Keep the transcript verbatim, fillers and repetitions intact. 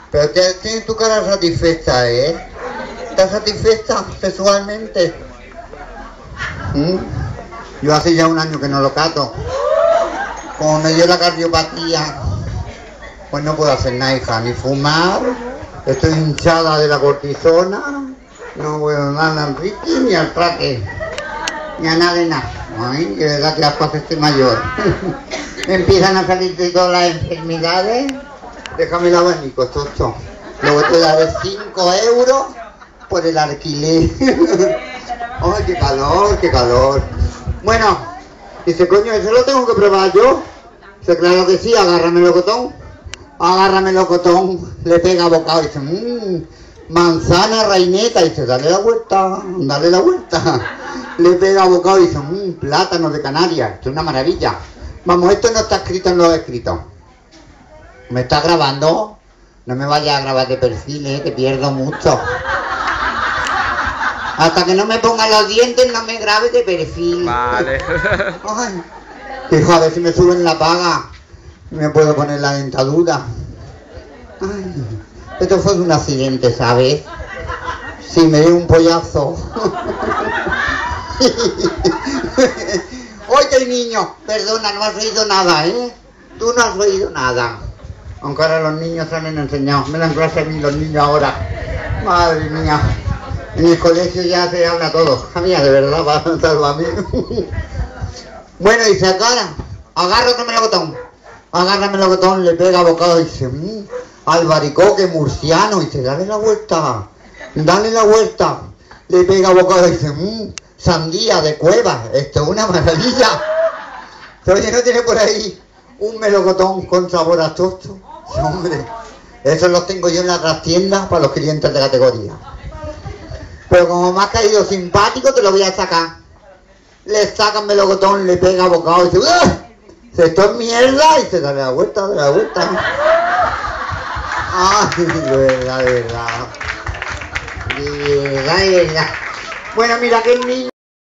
Pero te- tienes tu cara satisfecha, ¿eh? ¿Estás satisfecha sexualmente? ¿Mm? Yo hace ya un año que no lo cato. Como me dio la cardiopatía, pues no puedo hacer nada, hija, ni fumar. Estoy hinchada de la cortisona. No puedo dar a Enrique ni al traque. Ni a nada de nada. Ay, de verdad que las cosas estoy mayor. Empiezan a salir de todas las enfermedades. Déjame el abanico, chocho. Luego te daré cinco euros por el alquiler. Ay, qué calor, qué calor. Bueno, dice, coño, ¿eso lo tengo que probar yo? Dice, claro que sí, agárrame el locotón. Agárrame el locotón. Le pega bocado y dice, mmm, manzana reineta. Y dice, dale la vuelta, dale la vuelta. Le pega bocado y dice, mmm, plátano de Canarias. Esto es una maravilla. Vamos, esto no está escrito en los escritos. ¿Me está grabando? No me vayas a grabar de perfil, eh, que pierdo mucho. Hasta que no me pongan los dientes, no me grabes de perfil. Vale. Ay, hijo, a ver si me suben la paga. Me puedo poner la dentadura. Ay, esto fue un accidente, ¿sabes? Sí, me dio un pollazo. Oye, niño, perdona, no has oído nada, ¿eh? Tú no has oído nada. Aunque ahora los niños se han enseñado. Me dan clase a mí los niños ahora. Madre mía. En el colegio ya se habla todo. A mí, de verdad, va a notarlo a mí. Bueno, dice, agarra, agárrame el botón. Agárrame el botón, le pega bocado y dice, mmm, albaricoque murciano. Y dice, dale la vuelta, dale la vuelta. Le pega bocado y dice, mmm, sandía de cueva. Esto es una maravilla. Oye, ¿no tiene por ahí un melocotón con sabor a chocho? Sí, hombre, esos los tengo yo en la trastienda para los clientes de categoría. Pero como me ha caído simpático, te lo voy a sacar. Le sacan melocotón, le pega bocado y dice, ¡ah! Se esto es mierda y se da la vuelta, da la vuelta. Ay, de verdad, de verdad. De verdad, de verdad. Bueno, mira que el niño.